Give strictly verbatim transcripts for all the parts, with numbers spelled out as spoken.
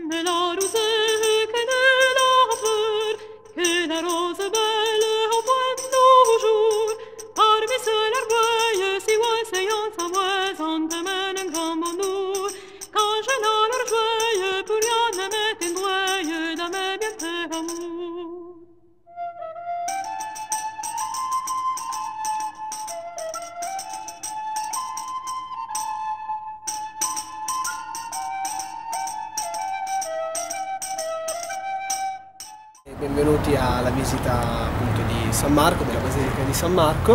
de la rosée que de la fleur, que la rose belle au point toujours. Parmi ceux l'orgueil, si ouais, sayant sa voix, on te mène un grand bonjour. Quand je n'en leur joie, pour rien ne m'est une douille, de mes bienfaits amour. Benvenuti alla visita appunto di San Marco, della Basilica di San Marco,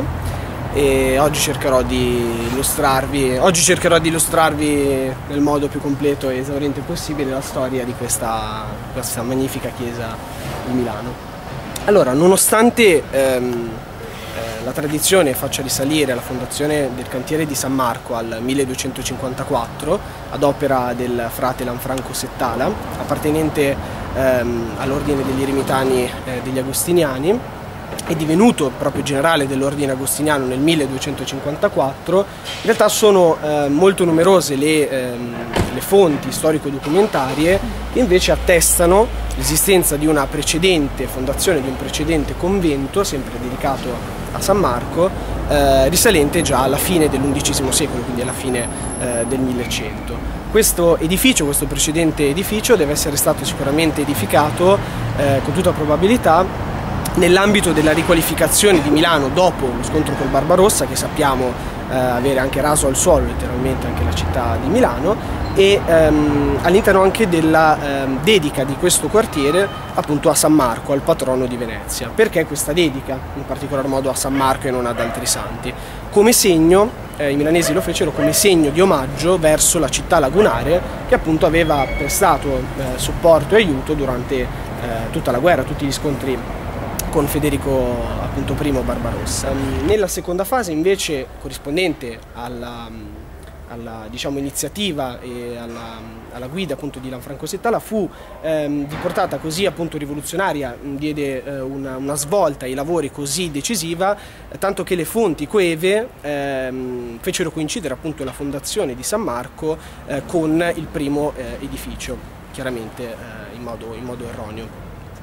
e oggi cercherò di illustrarvi, oggi cercherò di illustrarvi nel modo più completo e esauriente possibile la storia di questa, questa magnifica chiesa di Milano. Allora, nonostante ehm, eh, la tradizione faccia risalire la fondazione del cantiere di San Marco al milleduecentocinquantaquattro ad opera del frate Lanfranco Settala, appartenente ehm, all'ordine degli eremitani eh, degli Agostiniani, è divenuto proprio generale dell'ordine agostiniano nel milleduecentocinquantaquattro, in realtà sono eh, molto numerose le, ehm, le fonti storico-documentarie che invece attestano l'esistenza di una precedente fondazione, di un precedente convento, sempre dedicato a San Marco, eh, risalente già alla fine dell'undicesimo secolo, quindi alla fine eh, del millecento. Questo edificio, questo precedente edificio, deve essere stato sicuramente edificato eh, con tutta probabilità nell'ambito della riqualificazione di Milano dopo lo scontro col Barbarossa, che sappiamo eh, avere anche raso al suolo letteralmente anche la città di Milano, e ehm, all'interno anche della ehm, dedica di questo quartiere appunto a San Marco, al patrono di Venezia. Perché questa dedica, in particolar modo a San Marco e non ad altri santi? Come segno, eh, i milanesi lo fecero come segno di omaggio verso la città lagunare, che appunto aveva prestato eh, supporto e aiuto durante eh, tutta la guerra, tutti gli scontri con Federico appunto primo Barbarossa. Nella seconda fase invece, corrispondente alla, alla diciamo, iniziativa e alla, alla guida appunto di Lanfranco Settala, fu ehm, di portata così appunto rivoluzionaria, diede eh, una, una svolta ai lavori così decisiva, eh, tanto che le fonti coeve ehm, fecero coincidere appunto la fondazione di San Marco eh, con il primo eh, edificio, chiaramente eh, in modo, in modo erroneo.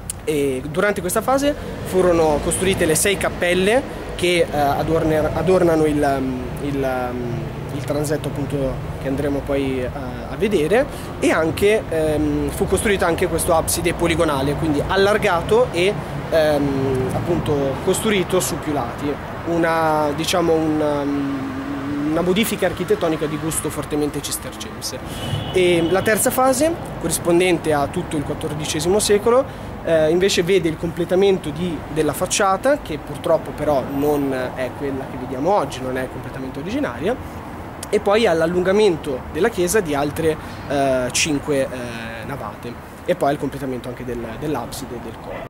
E durante questa fase furono costruite le sei cappelle che eh, adornano il, il, il transetto appunto che andremo poi eh, a vedere, e anche ehm, fu costruito anche questo abside poligonale, quindi allargato e ehm, appunto costruito su più lati, una, diciamo una, una modifica architettonica di gusto fortemente cistercense. E la terza fase, corrispondente a tutto il quattordicesimo secolo, Eh, invece vede il completamento di, della facciata, che purtroppo però non è quella che vediamo oggi, non è completamente originaria, e poi all'allungamento della chiesa di altre eh, cinque eh, navate, e poi al completamento anche del, dell'abside e del coro.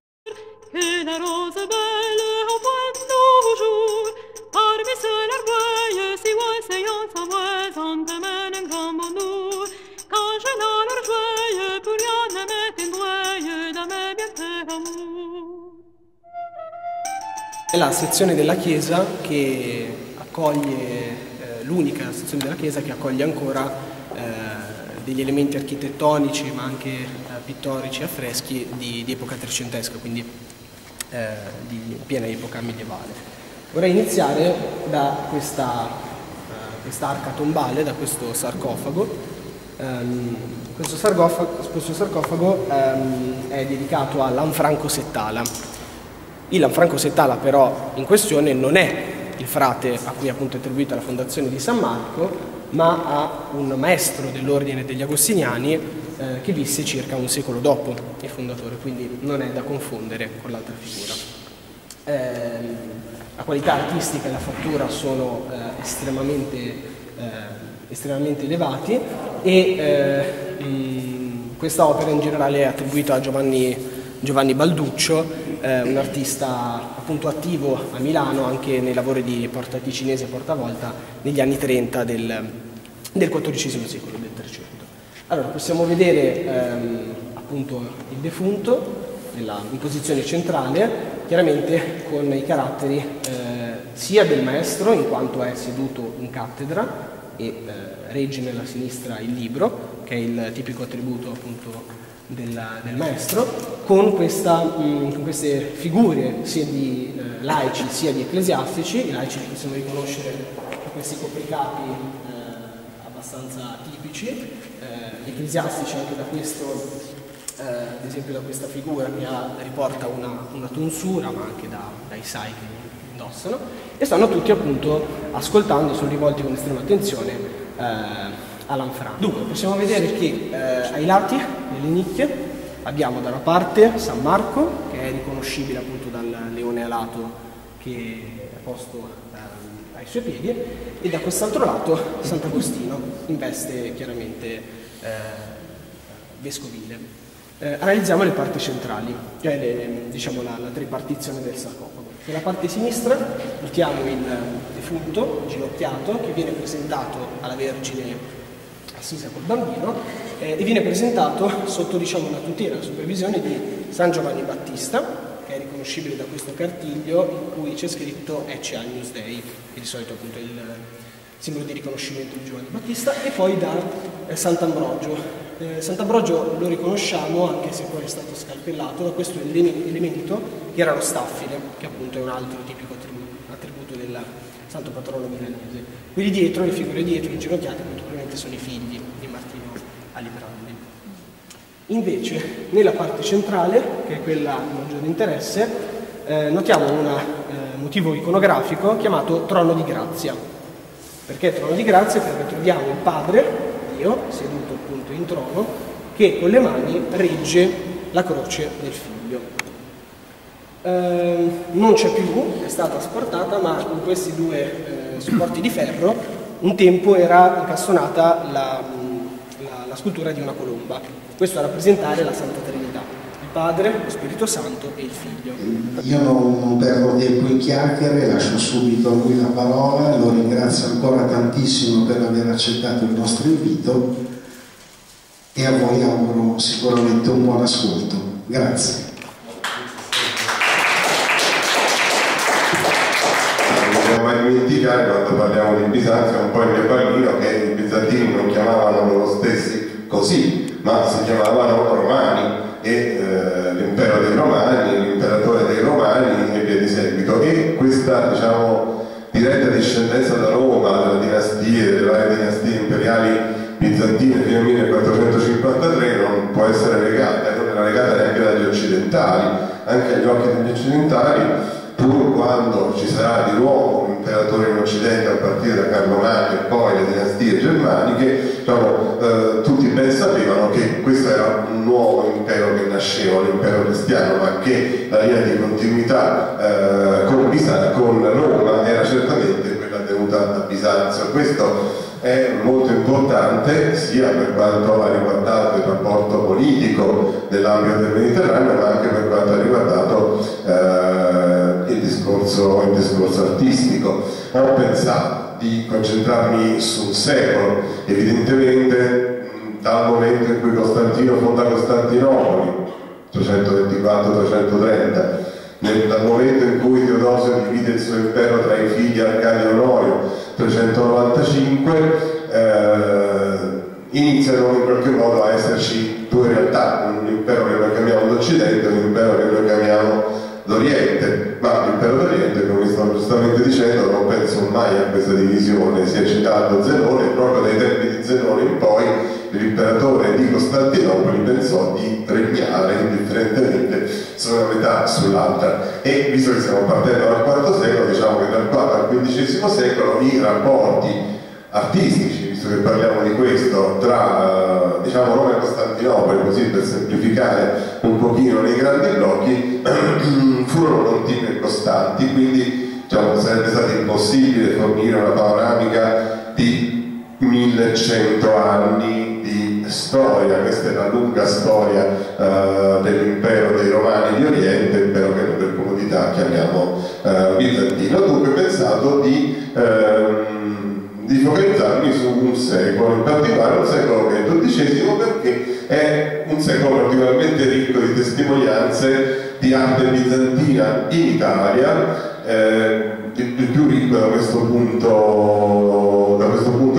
È la sezione della chiesa che accoglie, eh, l'unica sezione della chiesa che accoglie ancora eh, degli elementi architettonici ma anche eh, pittorici, affreschi di, di epoca trecentesca, quindi eh, di piena epoca medievale. Vorrei iniziare da questa, uh, questa arca tombale, da questo sarcofago. Um, questo sarcofago, questo sarcofago um, è dedicato a Lanfranco Settala. Il Lanfranco Settala però in questione non è il frate a cui è appunto attribuita la fondazione di San Marco, ma a un maestro dell'ordine degli Agostiniani eh, che visse circa un secolo dopo il fondatore, quindi non è da confondere con l'altra figura. Eh, la qualità artistica e la fattura sono eh, estremamente, eh, estremamente elevati, e eh, mh, questa opera in generale è attribuita a Giovanni Giovanni Balduccio, eh, un artista appunto attivo a Milano anche nei lavori di Porta Ticinese e Portavolta negli anni trenta del, del quattordicesimo secolo, del Trecento. Allora, possiamo vedere ehm, appunto il defunto nella, in posizione centrale, chiaramente con i caratteri eh, sia del maestro, in quanto è seduto in cattedra e eh, regge nella sinistra il libro, che è il tipico attributo appunto del, del maestro, con, questa, mh, con queste figure sia di eh, laici sia di ecclesiastici. I laici li possiamo riconoscere da questi copricapi eh, abbastanza tipici, eh, gli ecclesiastici anche da questo, eh, ad esempio da questa figura che ha, riporta una, una tonsura, ma anche da, dai sai che indossano, e stanno tutti appunto ascoltando, sono rivolti con estrema attenzione eh, all'Anfrano. Dunque possiamo vedere che eh, ai lati, nelle nicchie, abbiamo da una parte San Marco, che è riconoscibile appunto dal leone alato che è posto eh, ai suoi piedi, e da quest'altro lato Sant'Agostino in veste chiaramente eh, vescovile. Eh, analizziamo le parti centrali, cioè le, diciamo la, la tripartizione del sarcofago. Nella parte sinistra notiamo il defunto ginocchiato che viene presentato alla Vergine assisa col bambino eh, e viene presentato sotto, diciamo, la tutela, la supervisione di San Giovanni Battista, che è riconoscibile da questo cartiglio in cui c'è scritto Ecce Agnus Dei, che di solito appunto è il simbolo di riconoscimento di Giovanni Battista, e poi da eh, Sant'Ambrogio. Eh, Sant'Ambrogio lo riconosciamo, anche se poi è stato scalpellato, da questo elemento che era lo staffile, che appunto è un altro tipico attributo del santo patrono milanese. Quelli dietro, le figure dietro, inginocchiate, appunto, probabilmente sono i figli di Martino Alibrandi. Invece, nella parte centrale, che è quella di maggiore interesse, eh, notiamo un eh, motivo iconografico chiamato Trono di Grazia. Perché Trono di Grazia? Perché troviamo il Padre, Dio, seduto appunto in trono, che con le mani regge la croce del Figlio. Eh, non c'è più, è stata asportata, ma in questi due eh, supporti di ferro un tempo era incastonata la, la, la scultura di una colomba. Questo a rappresentare la Santa Trinità, il Padre, lo Spirito Santo e il Figlio. Io non, non perdo tempo in chiacchiere, lascio subito a lui la parola, lo ringrazio ancora tantissimo per aver accettato il nostro invito e a voi auguro sicuramente un buon ascolto. Grazie. Mai dimenticare, quando parliamo di Bisanzio, è un po' il mio bambino, che i bizantini non chiamavano loro stessi così, ma si chiamavano Romani, e eh, l'impero dei Romani, l'imperatore dei Romani e via di seguito. E questa, diciamo, diretta discendenza da Roma, della dinastia, delle varie dinastie imperiali bizantine fino al millequattrocentocinquantatré non può essere legata, non era legata neanche dagli occidentali, anche agli occhi degli occidentali. Pur quando ci sarà di nuovo un imperatore in Occidente a partire da Carlo Magno e poi le dinastie germaniche, diciamo, eh, tutti ben sapevano che questo era un nuovo impero che nasceva, l'impero cristiano, ma che la linea di continuità eh, con, Bisan- con Roma era certamente quella tenuta da Bisanzio. Questo è molto importante sia per quanto ha riguardato il rapporto politico nell'ambito del Mediterraneo, ma anche per quanto ha riguardato eh, il, discorso, il discorso artistico. Ho pensato di concentrarmi su un secolo, evidentemente dal momento in cui Costantino fonda Costantinopoli, trecentoventiquattro trecentotrenta, dal momento in cui Teodosio divide il suo impero tra i figli Arcadio e Onorio, trecentonovantacinque, eh, iniziano in qualche modo a esserci due realtà, un impero che noi chiamiamo l'Occidente e un impero che noi chiamiamo l'Oriente. Ma l'impero d'Oriente, come sto giustamente dicendo, non penso mai a questa divisione. Si è citato Zenone, e proprio dai tempi di Zenone in poi l'imperatore di Costantinopoli pensò di regnare indifferentemente su una metà sull'altra. E visto che stiamo partendo dal quarto secolo, diciamo che dal quarto al quindicesimo secolo i rapporti artistici, visto che parliamo di questo, tra diciamo Roma e Costantinopoli, così per semplificare un pochino nei grandi blocchi, furono continui e costanti, quindi diciamo, sarebbe stato impossibile fornire una panoramica di millecento anni di storia. Questa è la lunga storia uh, dell'impero dei Romani di Oriente, impero che noi per comodità chiamiamo uh, bizantino. Dunque ho pensato di uh, di focalizzarmi su un secolo, in particolare un secolo che è il dodicesimo, perché è un secolo particolarmente ricco di testimonianze di arte bizantina in Italia, eh, il più ricco da questo punto, da questo punto di vista.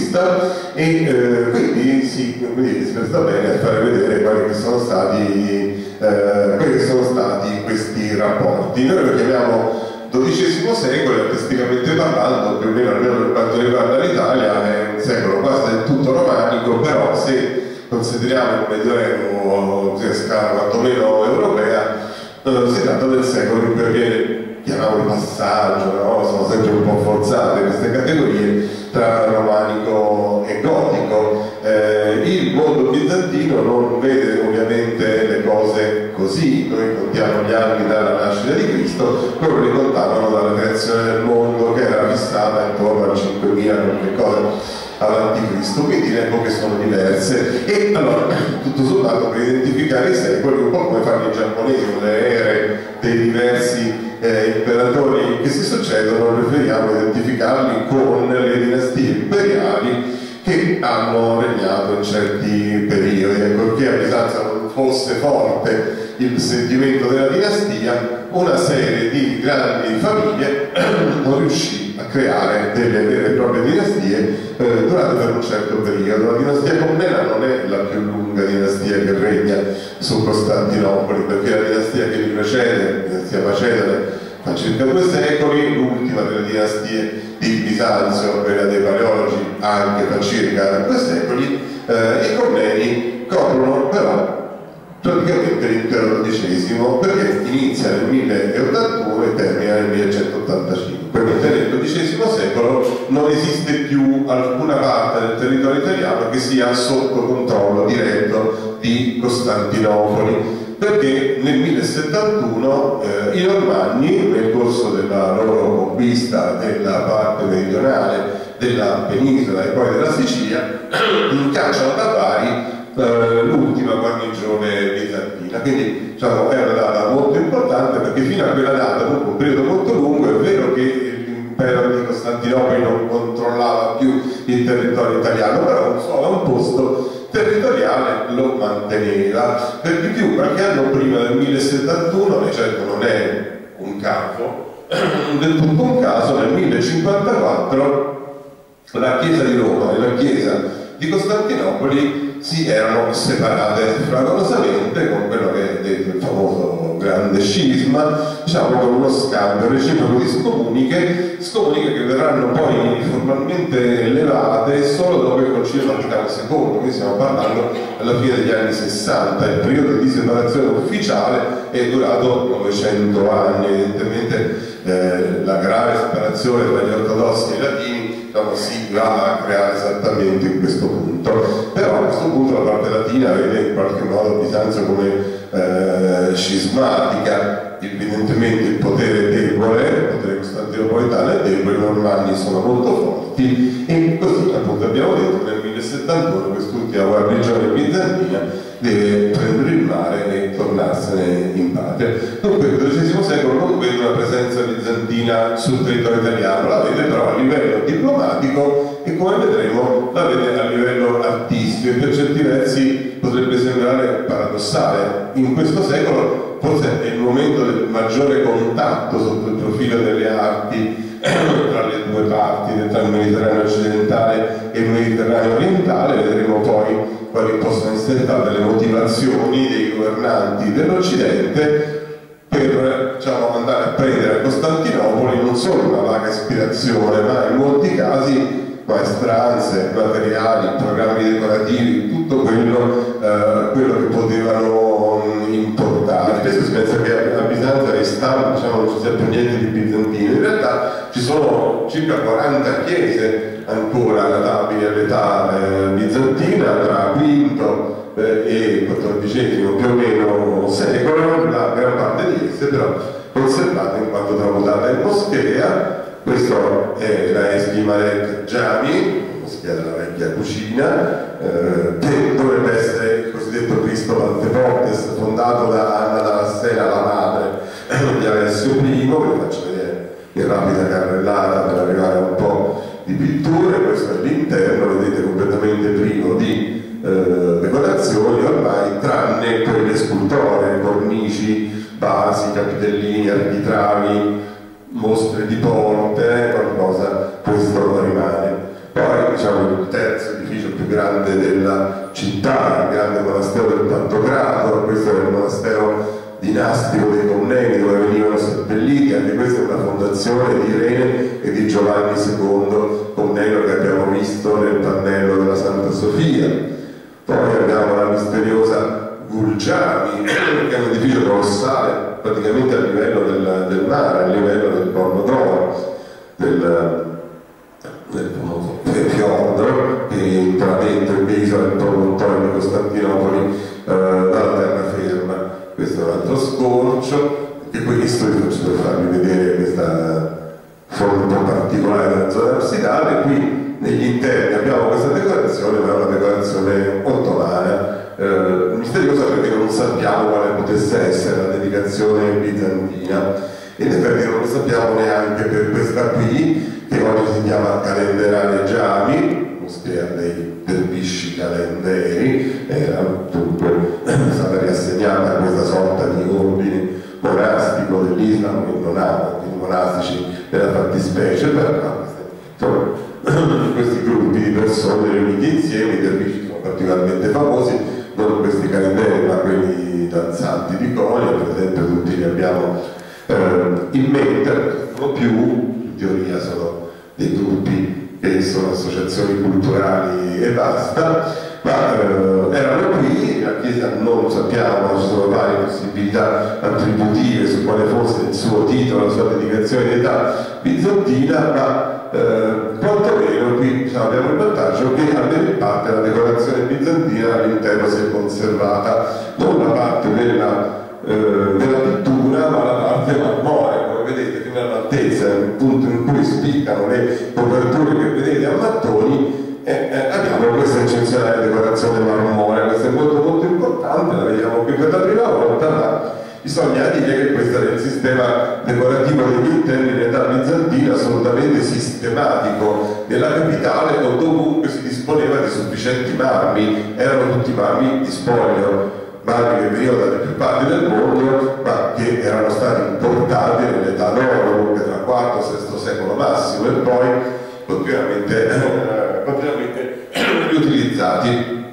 conquista, e eh, quindi si, quindi si presta bene a fare vedere quali che sono stati, eh, quelli che sono stati questi rapporti. Noi lo chiamiamo dodicesimo secolo, artisticamente parlando, più o meno almeno per quanto riguarda l'Italia, è un secolo quasi del tutto romanico, però se consideriamo il Medioevo a scala quantomeno europea, eh, si tratta del secolo in cui avviene, chiamiamolo passaggio, no? Sono sempre un po' forzate queste categorie, tra romanico e gotico. Eh, il mondo bizantino non vede ovviamente le cose così, noi contiamo gli anni dalla nascita di Cristo, loro li contavano dalla creazione del mondo, che era fissata intorno al cinquemila qualche cosa avanti Cristo, quindi le epoche sono diverse. E allora, tutto sommato, per identificare i secoli, un po' come fanno i giapponesi con le ere dei diversi eh, imperatori che si succedono, preferiamo identificarli con le dinastie imperiali che hanno regnato in certi periodi. Ancorché a Bisanzio non fosse forte il sentimento della dinastia, una serie di grandi famiglie non riuscì a creare delle vere e proprie dinastie eh, durate per un certo periodo. La dinastia Comnena non è la più lunga dinastia che regna su Costantinopoli, perché la dinastia che li precede, la dinastia Macedone, fa circa due secoli, l'ultima delle dinastie di Bisanzio, quella dei Paleologi, anche fa circa due secoli, eh, i Comneni coprono però praticamente l'intero dodicesimo, perché inizia nel mille ottantuno e termina nel millecentottantacinque. Mentre nel dodicesimo secolo non esiste più alcuna parte del territorio italiano che sia sotto controllo diretto di Costantinopoli, perché nel millesettantuno eh, i Normanni, nel corso della loro conquista della parte meridionale della penisola e poi della Sicilia, cacciano da Bari l'ultima guarnigione bizantina. Quindi diciamo, è una data molto importante, perché fino a quella data, dopo un periodo molto lungo, è vero che l'impero di Costantinopoli non controllava più il territorio italiano, però un suo avamposto territoriale lo manteneva. Per di più, qualche anno prima del millesettantuno, e certo non è un caso, del tutto un caso, nel millecinquantaquattro la Chiesa di Roma e la Chiesa di Costantinopoli si erano separate fragorosamente, con quello che è il famoso grande scisma, diciamo con uno scambio reciproco di scomuniche, scomuniche che verranno poi formalmente elevate solo dopo il Concilio Vaticano secondo. Qui stiamo parlando alla fine degli anni sessanta, il periodo di separazione ufficiale è durato novecento anni. Evidentemente eh, la grave separazione tra gli ortodossi e i latini si va a creare esattamente in questo punto. Però a questo punto la parte latina vede in qualche modo Bisanzio come eh, scismatica. Evidentemente il potere è debole, il potere costantinopolitano è debole, i normanni sono molto forti, e così appunto abbiamo detto nel millesettantuno quest'ultima guarnigione bizantina deve prendere il mare e tornarsene in patria. Dunque il dodicesimo secolo non vede una presenza bizantina sul territorio italiano, la vede però a livello diplomatico e, come vedremo, la vede a livello artistico, e per certi versi potrebbe sembrare paradossale. In questo secolo forse è il momento del maggiore contatto sotto il profilo delle arti tra le due parti, tra il Mediterraneo occidentale e il Mediterraneo orientale. Vedremo poi quali possono essere state le motivazioni dei governanti dell'Occidente per, diciamo, andare a prendere a Costantinopoli non solo una vaga ispirazione, ma in molti casi maestranze, materiali, programmi decorativi, tutto quello, eh, quello che potevano mh, importare. Spesso si pensa che a Bisanzio ai stampi, diciamo, non ci sia più niente di bizantino. In realtà ci sono circa quaranta chiese ancora databili all'età eh, bizantina, tra quinto eh, e quattordicesimo più o meno secolo, la gran parte di esse però conservate in quanto tramutata in moschea. Questo è la Eschi Malek Jami, moschea della vecchia cucina, eh, che dovrebbe essere il cosiddetto Cristo Panteportes, fondato da Anna Dalassena, la madre di Alessio primo. Vi faccio vedere in rapida carrellata per arrivare a un po' di pitture. Questo è l'interno, vedete, completamente privo di eh, decorazioni ormai, tranne quelle scultoree, cornici, basi, capitellini, architravi, mostre di porte, qualcosa, questo rimane. Poi, diciamo, il dinastico dei Comneni dove venivano seppelliti. Anche questa è una fondazione di Irene e di Giovanni secondo Comneno che abbiamo visto nel pannello della Santa Sofia. Poi abbiamo la misteriosa Gulgiami, che è un edificio colossale praticamente a livello del, del mare, a livello del Porno d'Oro, del, del famoso fiordo che intraventa l'isola del promontorio di Costantinopoli eh, dalla terraferma. Questo è un altro sconcio, e questo vi faccio per farvi vedere questa forma un po' particolare della zona absidale. Qui negli interni abbiamo questa decorazione, ma è una decorazione ottomana, eh, misteriosa perché non sappiamo quale potesse essere la dedicazione bizantina, e in effetti non lo sappiamo neanche per questa qui, che oggi si chiama Calenderale Giami, moschea dei dervisci calenderi. Era dunque stata riassegnata a questa sorta di ordine monastico dell'Islam, che non ha ordini monastici nella fattispecie, però insomma, questi gruppi di persone riuniti insieme, i dervisci sono particolarmente famosi, non questi calenderi ma quelli danzanti di Konya, per esempio, tutti li abbiamo eh, in mente. Sono più, in teoria sono dei gruppi che sono associazioni culturali e basta, ma eh, erano qui. La Chiesa non lo sappiamo, ci sono varie possibilità attributive su quale fosse il suo titolo, la sua dedicazione di età bizantina, ma eh, quantomeno qui diciamo, abbiamo il vantaggio che almeno in parte la decorazione bizantina all'interno si è conservata, non la parte della, eh, della pittura ma la parte marmorea, come vedete fino all'altezza, il punto in cui spiccano le coperture che vedete a mattoni. Eh, eh, abbiamo questa eccezionale decorazione marmorea. Questa è molto molto importante, la vediamo qui per la prima volta, ma bisogna dire che questo era il sistema decorativo degli interni in età bizantina, assolutamente sistematico. Nella capitale o dovunque si disponeva di sufficienti marmi, erano tutti marmi di spoglio, marmi che venivano dalle più parti del mondo, ma che erano stati importati nell'età d'oro, che tra quarto e sesto secolo massimo, e poi continuamente, eh, continuamente riutilizzati.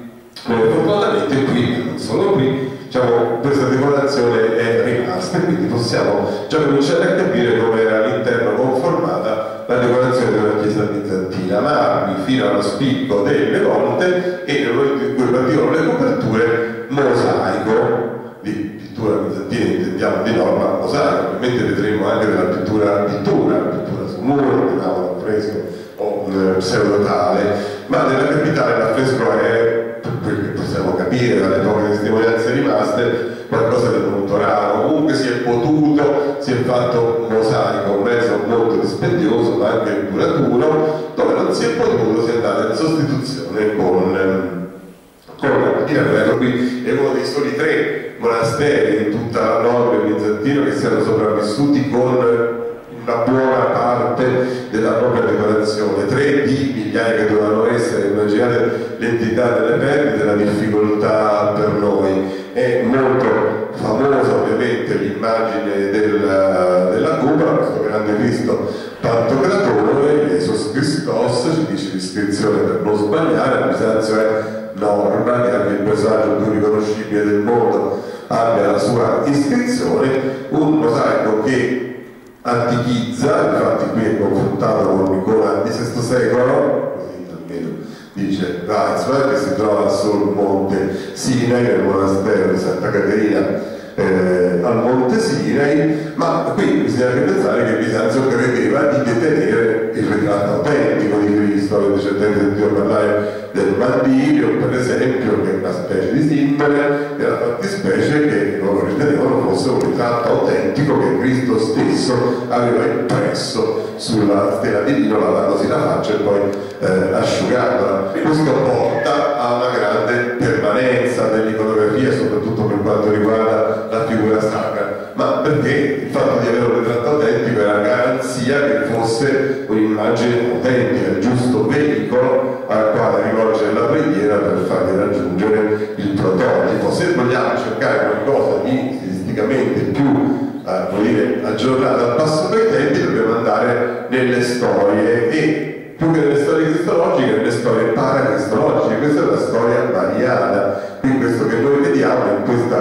Eh, fortunatamente qui, non solo qui, diciamo, questa decorazione è rimasta, quindi possiamo già cominciare a capire come era all'interno conformata la decorazione della chiesa bizantina. Marmi fino allo spicco delle volte e nel momento in cui partivano le coperture, mosaico. Di pittura bizantina intendiamo di norma mosaico, ovviamente vedremo anche della pittura pittura, pittura su muro, un fresco o un pseudotale, ma nella capitale l'affresco è, per quel che possiamo capire dalle poche testimonianze rimaste, qualcosa di molto raro. Comunque si è potuto, si è fatto un mosaico, un mezzo molto dispendioso ma anche duraturo. Dove non si è potuto si è andata in sostituzione con con la Pinerello. Qui è uno dei soli tre monasteri in tutta la nord bizantino che siano sopravvissuti con una buona parte della propria decorazione. Tre di migliaia che dovevano essere, immaginate l'entità delle perdite, la difficoltà per noi. È molto famosa ovviamente l'immagine del, della cupola, questo grande Cristo Pantocratore, Jesus Christos, ci dice l'iscrizione per non sbagliare. A Bisanzio è norma che anche il paesaggio più riconoscibile del mondo abbia la sua iscrizione, un mosaico che antichizza, infatti qui è confrontato con un'icona di sesto secolo, così almeno dice Weizmann, che si trova sul monte Sinai, nel monastero di Santa Caterina eh, al monte Sinai, ma qui bisogna anche pensare che Bisanzio credeva di detenere il ritratto autentico di Cristo. Avete certamente sentito parlare del Martirio, per esempio, che è una specie di simbolo della fattispecie che loro ritenevano fosse un ritratto autentico che Cristo stesso aveva impresso sulla stela di lino, lavandosi la faccia e poi eh, asciugandola. Questo porta a una grande permanenza dell'iconografia, soprattutto per quanto riguarda la figura sacra, ma perché il fatto di avere un ritratto autentico era garanzia che fosse un'immagine autentica, il giusto veicolo al quale rivolgere la preghiera per fargli raggiungere il prototipo. Se vogliamo cercare qualcosa di stilisticamente più eh, vuol dire, aggiornato al passo coi tempi, dobbiamo andare nelle storie, e più che nelle storie cristologiche, nelle storie paracristologiche. Questa è la storia mariana. Quindi questo che noi vediamo in questa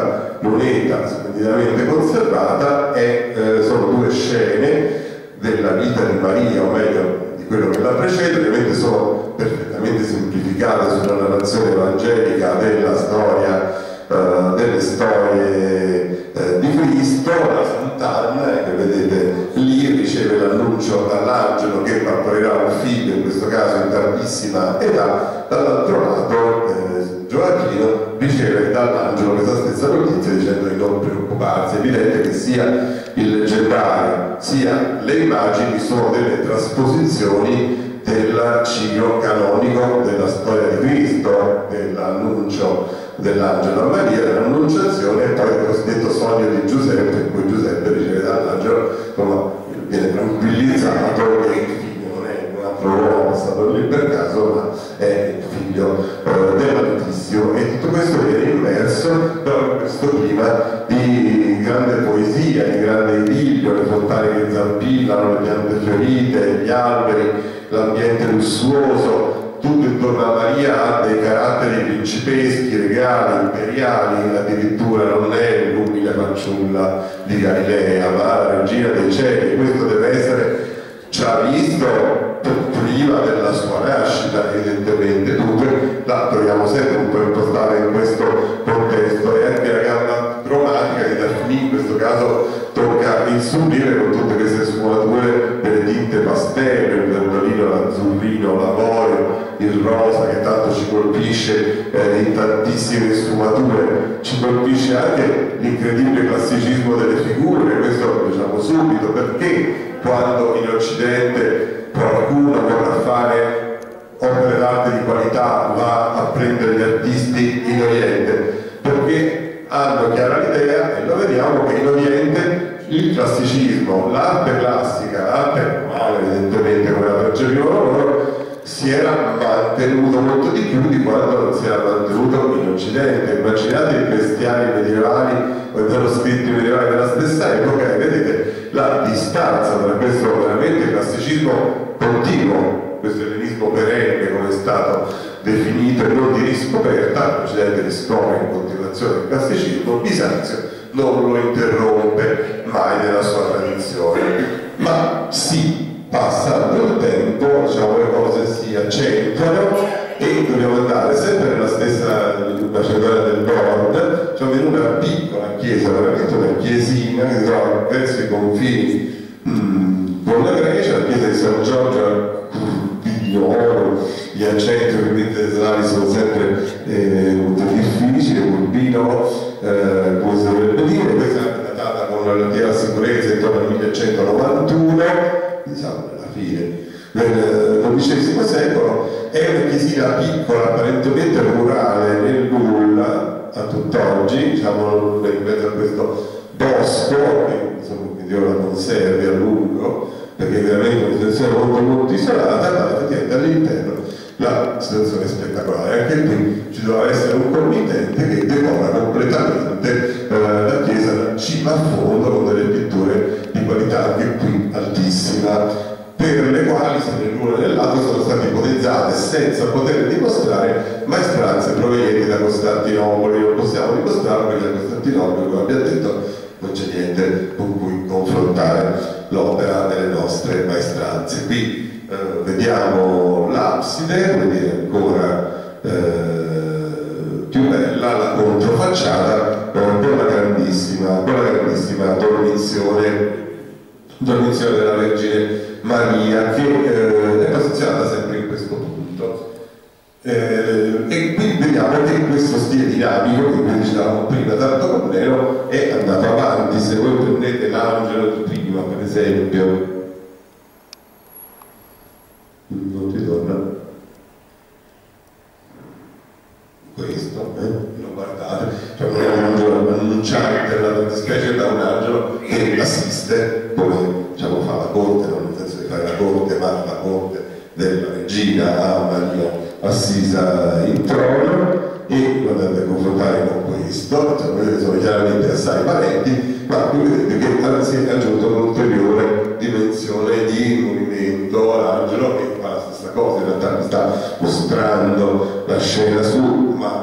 lunetta splendidamente conservata, e eh, sono due scene della vita di Maria, o meglio di quello che la precede. Ovviamente sono perfettamente semplificate sulla narrazione evangelica della storia, eh, delle storie eh, di Cristo. La Sant'Anna, che vedete lì, riceve l'annuncio dall'angelo che partorirà un figlio, in questo caso in tardissima età. Dall'altro lato eh, Gioacchino riceve dall'angelo questa stessa notizia dicendo di non preoccuparsi. È evidente che sia il leggendario sia le immagini sono delle trasposizioni del ciclo canonico della storia di Cristo, dell'annuncio dell'angelo a Maria, dell'annunciazione, e poi del cosiddetto sogno di Giuseppe, in cui Giuseppe riceve dall'angelo, insomma, viene tranquillizzato che il figlio non è un altro uomo passato lì per caso, ma è il figlio eh, dell'Altissimo. E tutto questo viene immerso in questo clima di grande poesia, di grande idillio, le fontane che zampillano, le piante fiorite, gli alberi, l'ambiente lussuoso. Tutto intorno a Maria ha dei caratteri principeschi, regali, imperiali, addirittura non è l'umile fanciulla di Galilea, ma la regina dei cieli. Questo deve essere già visto prima della sua nascita, evidentemente. Dunque la troviamo sempre un po' impostata in questo contesto, e anche la gamma cromatica di Daphne in questo caso tocca il sublime con tutte queste sfumature delle tinte pastello, il verdolino, l'azzurrino, l'avorio, il rosa, che tanto ci colpisce eh, in tantissime sfumature. Ci colpisce anche l'incredibile classicismo delle figure. Questo lo diciamo subito, perché quando in Occidente qualcuno vorrà fare opere d'arte di qualità va a prendere gli artisti in Oriente? Perché hanno chiara l'idea, e lo vediamo, che in Oriente il classicismo, l'arte classica, l'arte normale evidentemente come la percepivano loro, si era mantenuto molto di più di quanto non si era mantenuto in Occidente. Immaginate i bestiari medievali o i manoscritti medievali della stessa epoca e vedete la distanza tra questo veramente classicismo continuo, questo ellenismo perenne come è stato definito e non di riscoperta. L'Occidente riscopre in continuazione il classicismo, Bisanzio non lo interrompe mai nella sua tradizione, ma sì, passando il tempo, diciamo, le cose si accentuano e dobbiamo andare sempre nella stessa Macedonia del Nord. C'è venuta una piccola chiesa, veramente una chiesina che si trova verso i confini mh, con la Grecia, la chiesa di San Giorgio Pigliolo. Gli accenti ovviamente eslari sono sempre eh, molto difficili, Urbino, eh, come si dovrebbe dire. Questa è datata con relativa sicurezza intorno al millecentonovantuno, diciamo alla fine del dodicesimo secolo. È una chiesina piccola, apparentemente rurale, nel nulla a tutt'oggi, diciamo in mezzo a questo bosco, che insomma Dio la conservi a lungo, perché è veramente una situazione molto molto isolata, ma effettivamente all'interno la situazione è spettacolare. Anche qui ci dovrà essere un committente che decora completamente eh, la chiesa da cima a fondo con delle pitture di qualità anche qui altissima, per le quali sia nell'uno e nell'altro sono state ipotizzate senza poter dimostrare maestranze provenienti da Costantinopoli. Non possiamo dimostrarlo perché da Costantinopoli, come abbiamo detto, non c'è niente con cui confrontare l'opera delle nostre maestranze. Qui eh, vediamo l'abside, quindi ancora eh, più bella la controfacciata eh, con la grandissima, con la grandissima dormizione, dormizione della Vergine Maria, che eh, è posizionata sempre in questo punto. Eh, e qui vediamo che questo stile dinamico, che come dicevamo prima tanto Cornelo, è andato avanti. Se voi prendete l'angelo di prima, per esempio, non ti torna questo, eh? Lo guardate, cioè non è un angelo annunciante, una specie da un angelo che assiste, come diciamo fa la corte, non nel senso di fare la corte, ma la corte della regina a Maria assisa in trono. E lo andate a confrontare con questo, cioè, vedete, sono chiaramente assai parenti, ma qui vedete che si è aggiunto un'ulteriore dimensione di movimento all'angelo, che fa la stessa cosa, in realtà mi sta mostrando la scena su, ma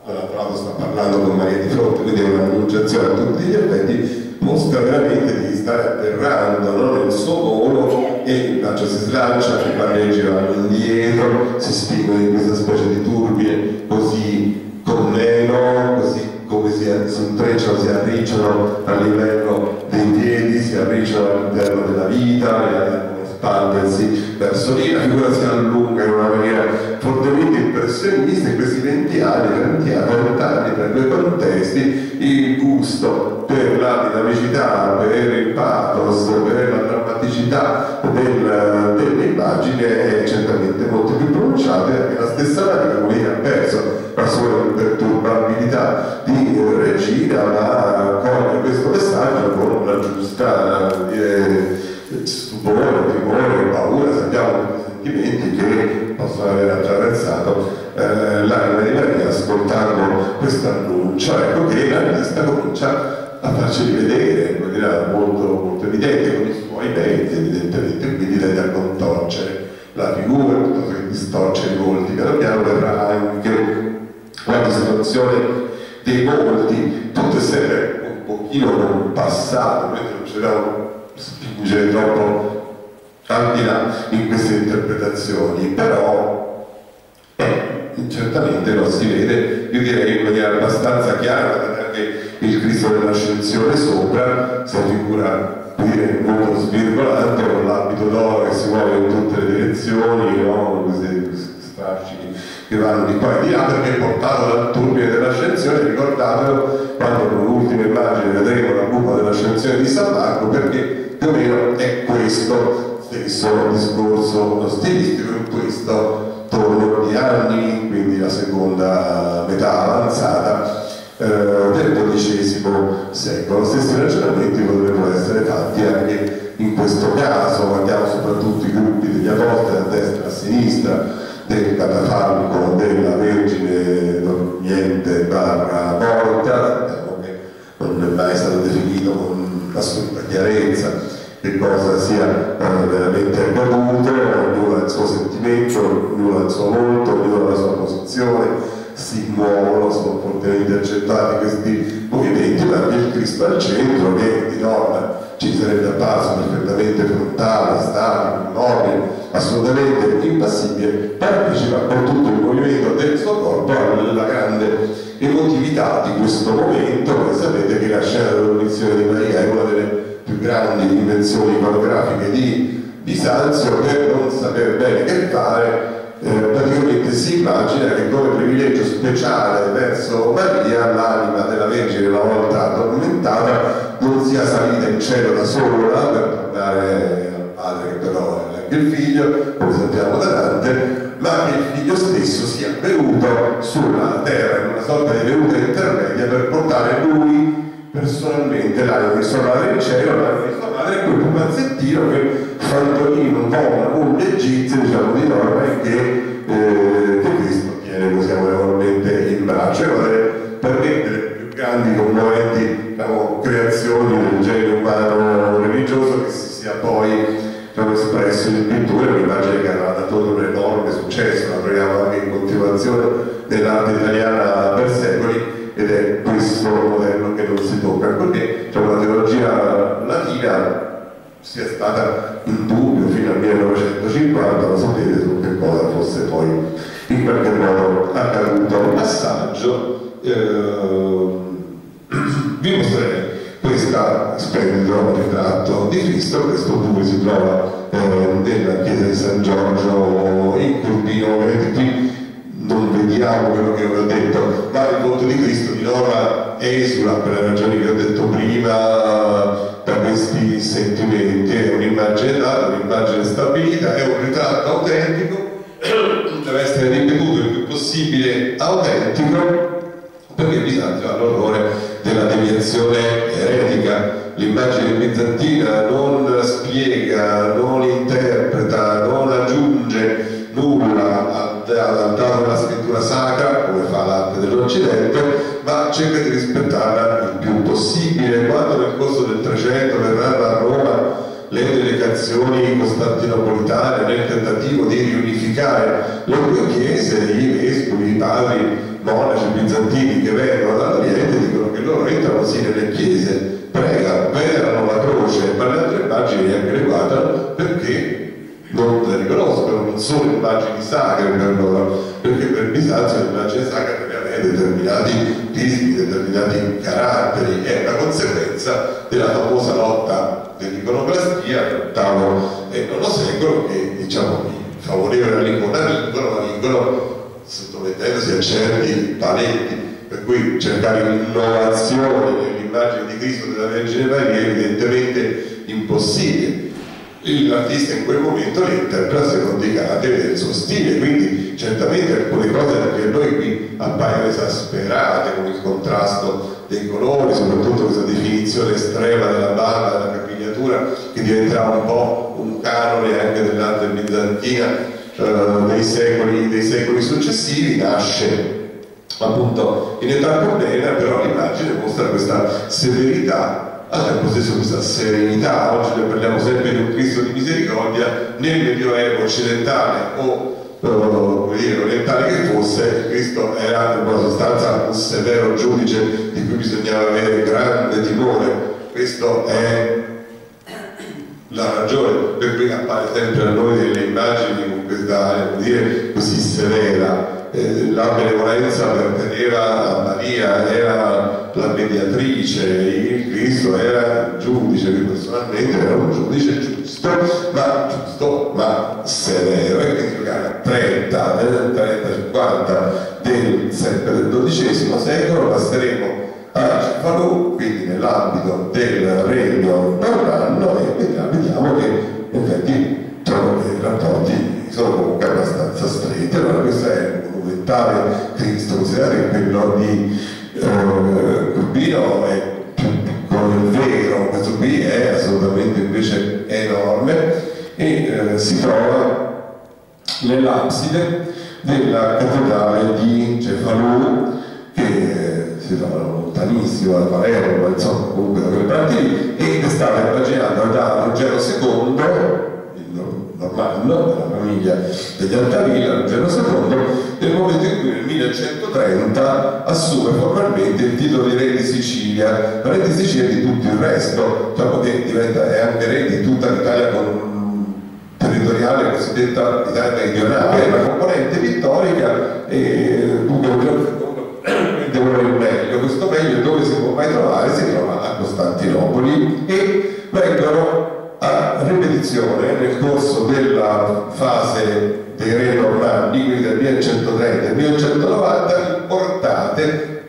tra l'altro sta parlando con Maria di fronte, quindi è un'annunciazione a tutti gli effetti, mostra veramente di stare atterrando, no? Nel suo volo, e il braccio si slancia, i parreggi vanno indietro, si spingono in questa specie di turbine così con meno, così come si, si intrecciano, si arricciano a livello dei piedi, si arricciano all'interno della vita, espandersi verso lì, la figura si allunga in una maniera fortemente impressionista, in questi venti anni, trenta anni, per due contesti, il gusto per la dinamicità, per il pathos, per la drammaticità del, delle immagini è certamente molto più pronunciata, e anche la stessa Maria come ha perso la sua imperturbabilità di regina, ma coglie questo messaggio con una giusta eh, stupore, timore, paura, sappiamo tutti i sentimenti che possono aver attraversato eh, l'anima di Maria ascoltando questo annuncio. Ecco che l'artista comincia a farci rivedere in maniera molto, molto evidente con i suoi mezzi, evidentemente, quindi tende a contorcere la figura piuttosto che distorcere i volti. Piano piano verrà anche la distorsione dei volti, tutto è sempre un pochino compassato, mentre non ci dobbiamo spingere troppo al di là in queste interpretazioni, però eh, certamente lo si vede, io direi in maniera abbastanza chiara, perché il Cristo dell'Ascensione sopra si figura dire, molto svirgolante, con l'abito d'oro che si muove in tutte le direzioni, no? Questi strascichi che vanno di qua e di là, perché è portato dal turbine dell'Ascensione. Ricordatelo quando con l'ultima immagine vedremo la cupa dell'Ascensione di San Marco, perché più o meno è questo stesso discorso stilistico. In questo torno di anni, quindi la seconda metà avanzata eh, del dodicesimo secolo. Stessi ragionamenti potrebbero essere fatti anche in questo caso. Guardiamo soprattutto i gruppi degli apostoli a destra e a sinistra, del catafalco della Vergine dormiente barra morta, sappiamo che non è mai stato definito con assoluta chiarezza che cosa sia eh, veramente accaduto, ognuno ha il suo sentimento, ognuno ha il suo volto, ognuno ha la sua posizione, si muovono, sono fortemente accettati questi movimenti, ma anche il Cristo al centro, che di norma ci sarebbe apparso perfettamente frontale, statico, immobile, assolutamente impassibile, partecipa con tutto il movimento del suo corpo alla grande emotività di questo momento. Voi sapete che la scena dell'Annunciazione di Maria è una delle più grandi invenzioni iconografiche di Bisanzio. Per non saper bene che fare, eh, praticamente si immagina che come privilegio speciale verso Maria l'anima della Vergine, una volta addormentata, non sia salita in cielo da sola per tornare al padre, che però è anche il figlio, come sappiamo da Dante, ma che il figlio stesso sia venuto sulla terra in una sorta di venuta intermedia per portare lui personalmente l'anima di sua madre in cielo, l'anima di sua madre, quel pupazzettino che Fantolino, un po' una mummia egizia, diciamo di norma, e che, eh, che Cristo tiene così amorevolmente in braccio. E per mettere più grandi, commoventi, diciamo, creazioni del genere umano religioso che si sia poi, diciamo, espresso in pittura, un'immagine che ha dato un enorme successo, la troviamo anche in continuazione nell'arte italiana per secoli, ed è questo modello che non si tocca, perché, diciamo, la teologia latina sia stata in dubbio fino al millenovecentocinquanta, lo sapete, su che cosa fosse poi in qualche modo accaduto. Un passaggio eh, vi mostrerei questo splendido ritratto di Cristo. Questo dove si trova eh, nella chiesa di San Giorgio in Curbino. Vedete qui non vediamo quello che vi ho detto, ma il volto di Cristo di norma esula, per le ragioni che ho detto prima, da questi sentimenti. È un'immagine data, un'immagine stabilita, è un ritratto autentico, deve essere ripetuto il più possibile autentico, perché Bisanzio ha l'orrore della deviazione eretica. L'immagine bizantina non spiega, non interpreta, non aggiunge nulla al dato della scrittura sacra, come fa l'arte dell'Occidente, ma cerca di rispettarla il più possibile. Quando nel corso del Trecento verranno a Roma le delegazioni costantinopolitane nel tentativo di riunificare le due chiese, i vescovi, i padri monaci bizantini che vengono dall'Oriente dicono che loro entrano sì nelle chiese, pregano, venerano la croce, ma le altre immagini neanche le guardano perché non le riconoscono, non sono immagini sacre per loro, perché per Bisanzio l'immagine sacra deve avere determinati rischi, determinati caratteri, è una conseguenza della famosa lotta dell'iconoclastia nell'ottavo e nono secolo che, diciamo, i favorevoli all'icona vincono, ma vincono sottomettendosi a certi paletti, per cui cercare un'innovazione nell'immagine di Cristo e della Vergine Maria è evidentemente impossibile. L'artista in quel momento le interpreta secondo i caratteri del suo stile, quindi certamente alcune cose che a noi qui appaiono esasperate, come il contrasto dei colori, soprattutto questa definizione estrema della banda, della capigliatura, che diventerà un po' un canone anche dell'arte bizantina eh, dei, secoli, dei secoli successivi, nasce appunto in età contemporanea, però l'immagine mostra questa severità, al tempo stesso questa serenità. Oggi ne parliamo sempre di un Cristo di misericordia, nel Medioevo occidentale o come dire, orientale che fosse, Cristo era in buona sostanza un severo giudice di cui bisognava avere grande timore. Questo è la ragione per cui appare sempre a noi delle immagini con questa, come dire, così severa. Eh, la benevolenza apparteneva a Maria, era la mediatrice, il Cristo era il giudice, che personalmente era un giudice giusto, ma giusto, ma severo, e quindi giocare trenta, trenta cinquanta del, sempre del dodicesimo secolo passeremo a Cefalù, quindi nell'ambito del regno normanno, e vediamo che in effetti i rapporti sono comunque abbastanza stretti. Allora questo è un monumentale Cristo, considerate che quello di eh, Urbino è più piccolo del vero, questo qui è assolutamente invece enorme e eh, si trova nell'abside della cattedrale di Cefalù, che eh, si trova lontanissimo da Palermo, ma insomma comunque da quelle parti lì, ed è stata immaginata da Ruggero secondo, normanno, della famiglia degli Altavilla, Ruggero secondo, nel momento in cui nel millecentotrenta assume formalmente il titolo di re di Sicilia, re di Sicilia e di tutto il resto, diciamo che diventa è anche re di tutta l'Italia con territoriale cosiddetta Italia meridionale, è una componente pittorica e dunque Ruggero secondo devono il meglio. Questo meglio dove si può mai trovare? Si trova a Costantinopoli e vengono a ripetizione nel corso della fase dei re normanni, quindi del millecentotrenta al millecentonovanta, importate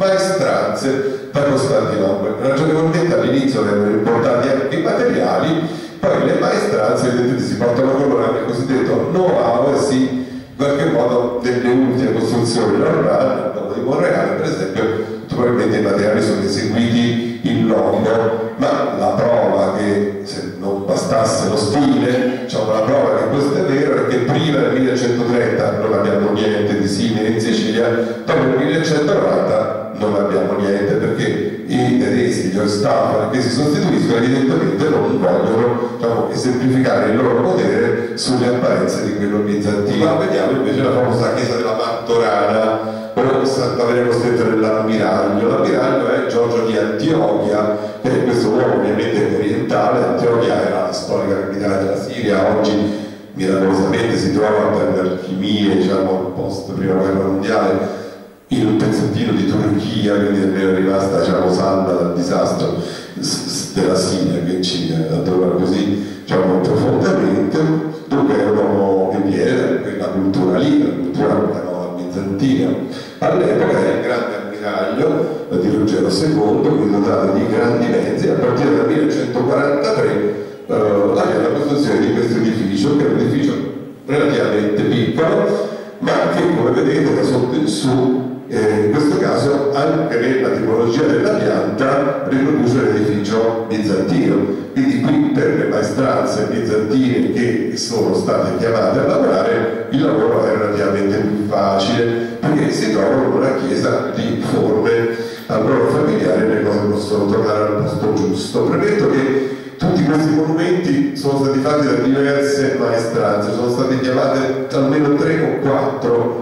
maestranze da Costantinopoli. Ragionevolmente all'inizio vengono importati anche i materiali, poi le maestranze vedete, si portano con loro anche il cosiddetto know-how, e si in qualche modo delle ultime costruzioni normanne, al Domo di Monreale per esempio, probabilmente i materiali sono eseguiti in longo, ma la prova che se non bastasse lo stile, diciamo la prova che questo è vero è che prima del millecentotrenta non abbiamo niente di simile in Sicilia, dopo il millecentonovanta non abbiamo niente, perché i tedeschi, gli Hohenstaufen che si sostituiscono evidentemente non vogliono, diciamo, esemplificare il loro potere sulle apparenze di quello bizantino. Ma vediamo invece la famosa chiesa della Martorana, o Sant'Averno Stretto dell'Ammiraglio. L'ammiraglio è Giorgio di Antiochia, che è questo uomo ovviamente orientale. Antiochia era la storica capitale della Siria, oggi miracolosamente si trova per le alchimie, diciamo, post prima guerra mondiale, in un pezzettino di Turchia, quindi è rimasta, diciamo, salva dal disastro della Siria, che ci adora così, diciamo, profondamente. Dunque è un uomo che viene da quella cultura lì, la cultura bizantina. All'epoca era il grande ammiraglio di Ruggero secondo, quindi dotato di grandi mezzi. A partire dal millecentoquarantatré eh, avviene la costruzione di questo edificio, che è un edificio relativamente piccolo, ma che, come vedete, da sotto in su, eh, in questo caso anche nella tipologia della pianta riproduce l'edificio bizantino. Quindi qui per le maestranze bizantine che sono state chiamate a lavorare, il lavoro è relativamente più facile, perché si trovano in una chiesa di forme al loro familiare, le cose possono tornare al posto giusto. Premetto che tutti questi monumenti sono stati fatti da diverse maestranze, sono state chiamate almeno tre o quattro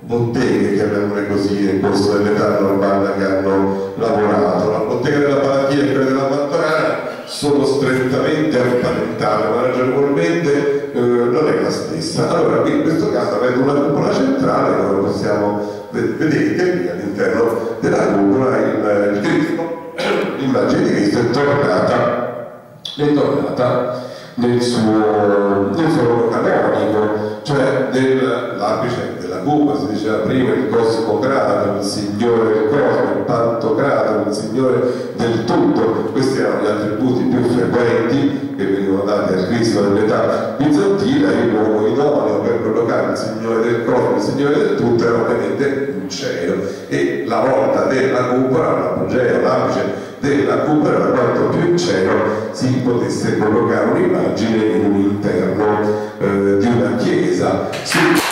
botteghe, chiamiamole così, nel corso dell'età normale che hanno lavorato. La bottega della Palatina e quella della Mattorana sono strettamente apparentate, ma ragionevolmente eh, non è la stessa. Allora, qui in questo caso avendo una cupola centrale, come possiamo vedere all'interno della cupola il, il Cristo, l'immagine di Cristo è tornata, è tornata nel suo, nel suo ruolo canonico, cioè dell'apice della cupola, si diceva prima il cosmocrato, il signore del cosmo, il pantocrato, il signore del tutto. Questi erano gli attributi più frequenti che venivano dati al Cristo nell'età bizantina. Il luogo idoneo per collocare il signore del cosmo, il signore del tutto, era ovviamente un cielo, e la volta della cupola, l'apogeo, l'apice della cupola era quanto più in cielo si potesse collocare un'immagine in un interno eh, di una chiesa. Sì.